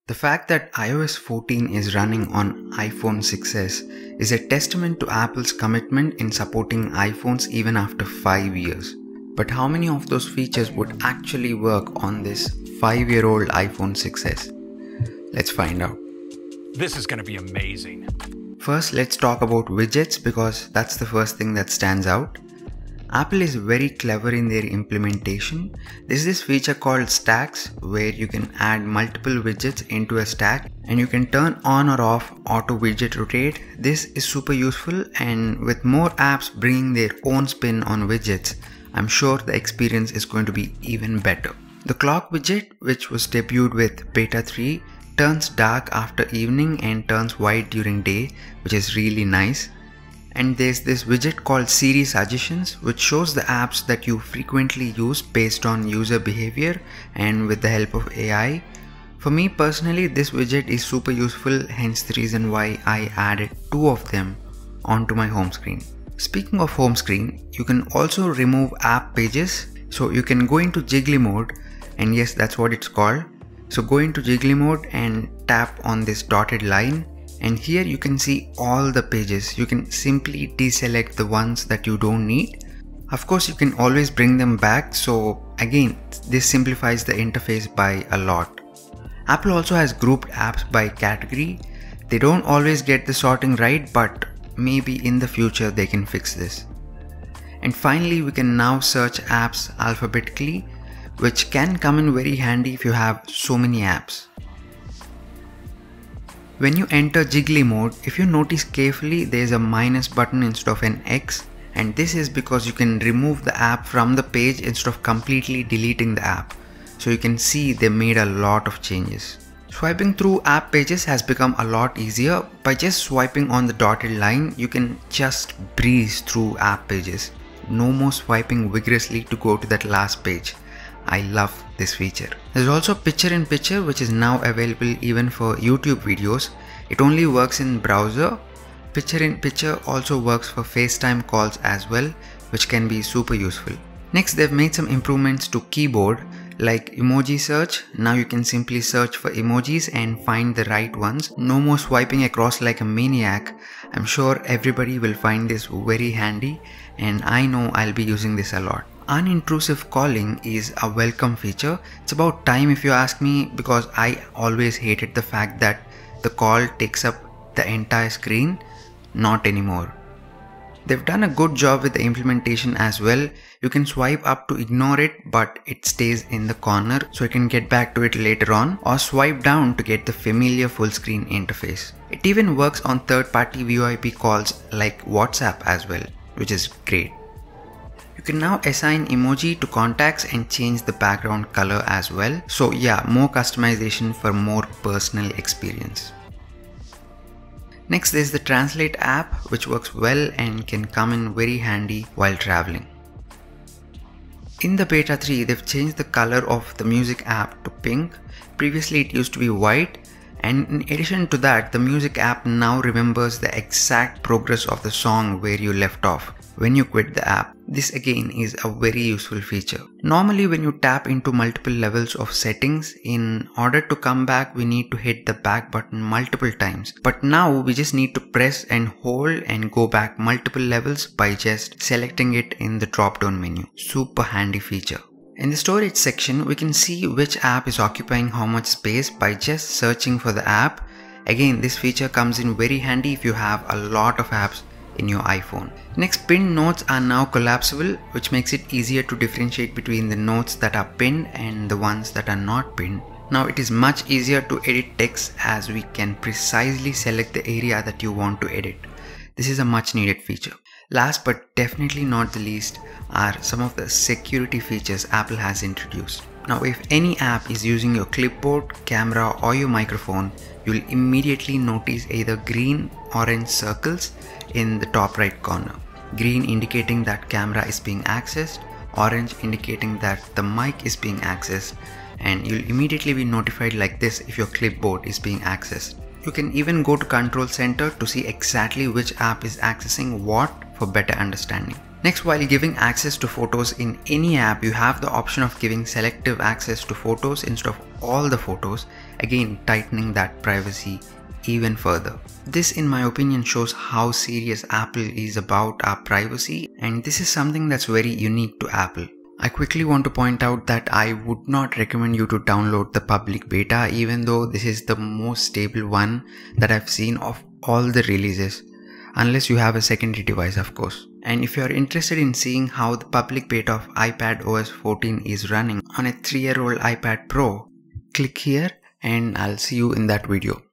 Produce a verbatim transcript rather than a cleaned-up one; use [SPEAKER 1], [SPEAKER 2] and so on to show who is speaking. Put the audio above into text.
[SPEAKER 1] The fact that i O S fourteen is running on iPhone six S is a testament to Apple's commitment in supporting iPhones even after five years. But how many of those features would actually work on this five-year-old iPhone six S? Let's find out.
[SPEAKER 2] This is going to be amazing.
[SPEAKER 1] First, let's talk about widgets because that's the first thing that stands out. Apple is very clever in their implementation. There's this feature called stacks where you can add multiple widgets into a stack and you can turn on or off auto widget rotate. This is super useful, and with more apps bringing their own spin on widgets, I'm sure the experience is going to be even better. The clock widget, which was debuted with beta three, turns dark after evening and turns white during day, which is really nice. And there's this widget called Siri Suggestions, which shows the apps that you frequently use based on user behavior and with the help of A I. For me personally, this widget is super useful, hence the reason why I added two of them onto my home screen. Speaking of home screen, you can also remove app pages. So you can go into jiggly mode, and yes, that's what it's called. So go into jiggly mode and tap on this dotted line. And here you can see all the pages. You can simply deselect the ones that you don't need. Of course, you can always bring them back. So again, this simplifies the interface by a lot. Apple also has grouped apps by category. They don't always get the sorting right, but maybe in the future they can fix this. And finally, we can now search apps alphabetically, which can come in very handy if you have so many apps. When you enter jiggly mode, if you notice carefully, there is a minus button instead of an X, and this is because you can remove the app from the page instead of completely deleting the app. So you can see they made a lot of changes. Swiping through app pages has become a lot easier. By just swiping on the dotted line, you can just breeze through app pages. No more swiping vigorously to go to that last page. I love this feature. There's also picture in picture, which is now available even for YouTube videos. It only works in browser. Picture in picture also works for FaceTime calls as well, which can be super useful. Next, they've made some improvements to keyboard like emoji search. Now you can simply search for emojis and find the right ones. No more swiping across like a maniac. I'm sure everybody will find this very handy, and I know I'll be using this a lot. Unintrusive calling is a welcome feature. It's about time if you ask me, because I always hated the fact that the call takes up the entire screen. Not anymore. They've done a good job with the implementation as well. You can swipe up to ignore it, but it stays in the corner so you can get back to it later on, or swipe down to get the familiar full screen interface. It even works on third-party V O I P calls like WhatsApp as well, which is great. You can now assign emoji to contacts and change the background color as well. So yeah, more customization for more personal experience. Next, there's the Translate app, which works well and can come in very handy while traveling. In the beta three, they've changed the color of the music app to pink. Previously it used to be white. And in addition to that, the music app now remembers the exact progress of the song where you left off when you quit the app. This again is a very useful feature. Normally when you tap into multiple levels of settings, in order to come back we need to hit the back button multiple times. But now we just need to press and hold and go back multiple levels by just selecting it in the drop down menu. Super handy feature. In the storage section, we can see which app is occupying how much space by just searching for the app. Again, this feature comes in very handy if you have a lot of apps in your iPhone. Next, pinned notes are now collapsible, which makes it easier to differentiate between the notes that are pinned and the ones that are not pinned. Now it is much easier to edit text as we can precisely select the area that you want to edit. This is a much needed feature. Last but definitely not the least are some of the security features Apple has introduced. Now if any app is using your clipboard, camera or your microphone, you will immediately notice either green, orange circles in the top right corner. Green indicating that camera is being accessed, orange indicating that the mic is being accessed, and you'll immediately be notified like this if your clipboard is being accessed. You can even go to Control Center to see exactly which app is accessing what for better understanding. Next, while giving access to photos in any app, you have the option of giving selective access to photos instead of all the photos, again tightening that privacy even further. This, in my opinion, shows how serious Apple is about our privacy, and this is something that's very unique to Apple. I quickly want to point out that I would not recommend you to download the public beta, even though this is the most stable one that I've seen of all the releases, unless you have a secondary device, of course. And if you are interested in seeing how the public beta of iPadOS fourteen is running on a three year old iPad Pro, click here and I'll see you in that video.